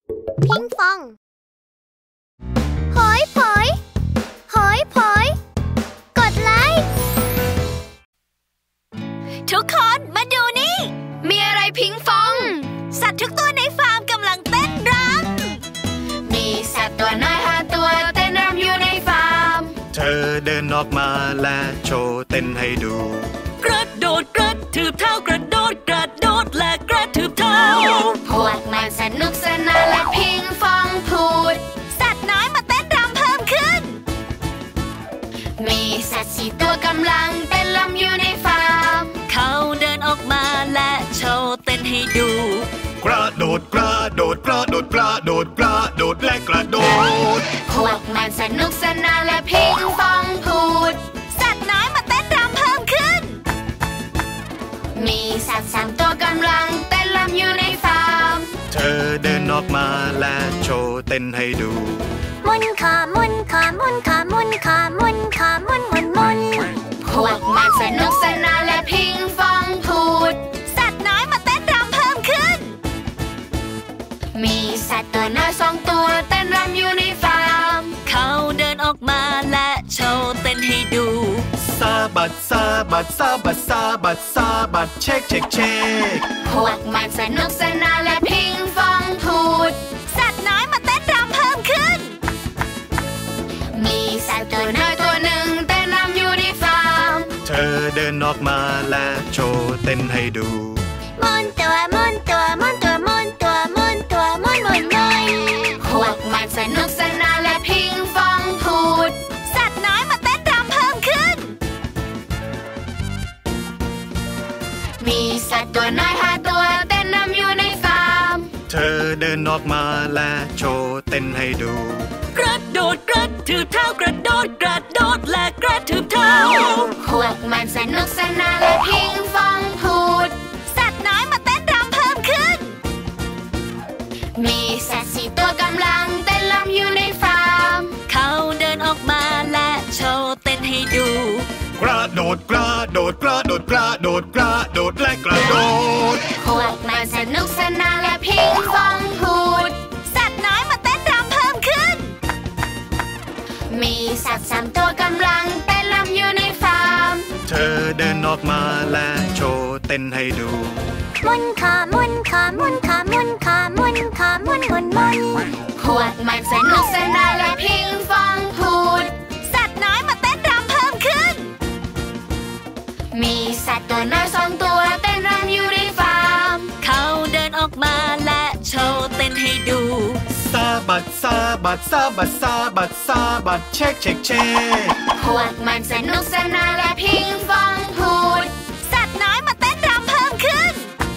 พิงฟองหอยผอยหอยผอยกดไลค์ทุกคนมาดูนี่มีอะไรพิงฟองสัตว์ทุกตัวในฟาร์มกำลังเต้นรำมีสัตว์ตัวน้อย5 ตัวเต้นรำอยู่ในฟาร์มเธอเดินออกมาและโชว์เต้นให้ดูกระโดดกระทืบเท้ากระโดดกระโดดและกระทืบเท้าพวกมันสนุกสนานและพิงฟองพูดสัตว์น้อยมาเต้นรำเพิ่มขึ้นมีสัตว์4 ตัวกำลังเต้นรำอยู่ในฟาร์มเขาเดินออกมาและโชว์เต้นให้ดูกระโดดกระโดดกระโดดกระโดดกระโดดและกระโดดพวกมันสนุกสนานและพิงฟองพูดสัตว์น้อยมาเต้นรำเพิ่มขึ้นมีสัตว์3 ตัวกำลังเต้นรำอยู่ในฟาร์มเธอเดินออกมาและโชว์เต้นให้ดูมุนขามุนขามุนขามุนขามุนขามุนมุนมุนพวกมันสนุกสนานและพิงฟองพูดสัตว์น้อยมาเต้นรำเพิ่มขึ้นมีสัตว์ตัวน้อย2 ตัวเต้นรำอยู่ในฟาร์มเขาเดินออกมาและโชว์เต้นให้ดูซาบัดซาบัดซาบัดซาบัดซาบัดเช็คเช็คเช็คพวกมันสนุกสนานและพิงฟองพูดสัตว์น้อยมาเต้นรำเพิ่มขึ้นมีสัตว์ตัวน้อยตัวหนึ่งเต้นรำอยู่ในฟาร์มเธอเดินออกมาและโชว์เต้นให้ดูมุนตัวมุนตัวมุนตัวมุนตัวมุนตัวมุนมุนมุนพวกมันสนุกสนานและพิงฟองพูดสัตว์น้อยมาเต้นรำเพิ่มขึ้นมีสัตว์ตัวน้อย5 ตัวเต้นรำอยู่ในฟาร์มเธอเดินออกมาและโชว์เต้นให้ดูกระโดดกระทืบเท้ากระโดดกระโดดและกระทืบเท้าพวกมันสนุกสนานและพิงฟองพูดสัตว์น้อยมาเต้นรำเพิ่มขึ้นมีสัตว์4 ตัวกำลังเต้นรำอยู่ในฟาร์มเขาเดินออกมาและโชว์เต้นให้ดูกระโดดกระโดดกระโดดกระโดดกระโดดและกระโดดพวกมันสนุกสนานและพิงฟองพูดสัตว์น้อยมาเต้นรำเพิ่มขึ้นมีสัตว์3 ตัวกำลังเต้นรำอยู่ในฟาร์มเธอเดินออกมาและโชว์เต้นให้ดูมุนขามุนขามุนขามุนขามุนขามุนมุนมุนพวกมันสนุกสนานและพิงฟองพูดสัตว์น้อยมาเต้นรำเพิ่มขึ้นมีสัตว์ตัวน้อย2 ตัวเต้นรำอยู่ในฟาร์มเขาเดินออกมาและโชว์เต้นให้ดูซาบัดซาบัดซาบัดซาบัดซาบัดเช็คเช็คเช็คพวกมันสนุกสนานและพิงฟองพูดสัตว์น้อยมาเต้นรำเพิ่มขึ้น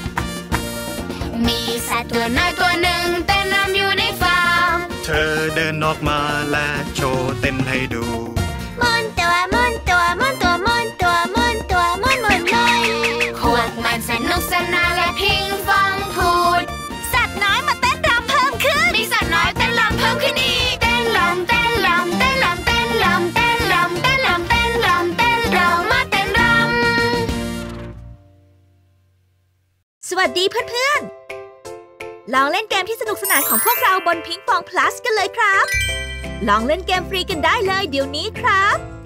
มีสัตว์ตัวน้อยตัวหนึ่งเต้นรำอยู่ในฟาร์มเธอเดินออกมาและโชว์เต้นให้ดูมุนตัวมุนตัวมุนตัวมุนตัวมุนตัวมุนมุนมุนพวกมันสนุกสนานและพิงฟองพูดสัตว์น้อยมาเต้นรำเพิ่มขึ้นมีสัตว์น้อยเต้นรำเพิ่มขึ้นอีกเต้นรำเต้นรำเต้นรำเต้นรำเต้นรำเต้นรำเต้นรำเต้นรำมาเต้นรำสวัสดีเพื่อนๆลองเล่นเกมที่สนุกสนานของพวกเราบนพิงฟอง plus กันเลยครับลองเล่นเกมฟรีกันได้เลยเดี๋ยวนี้ครับ